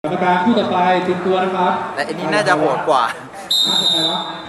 กรรมการคู่ต่อไปเตรียมตัวนะครับแต่อันนี้น่าจะโหดกว่าใครวะ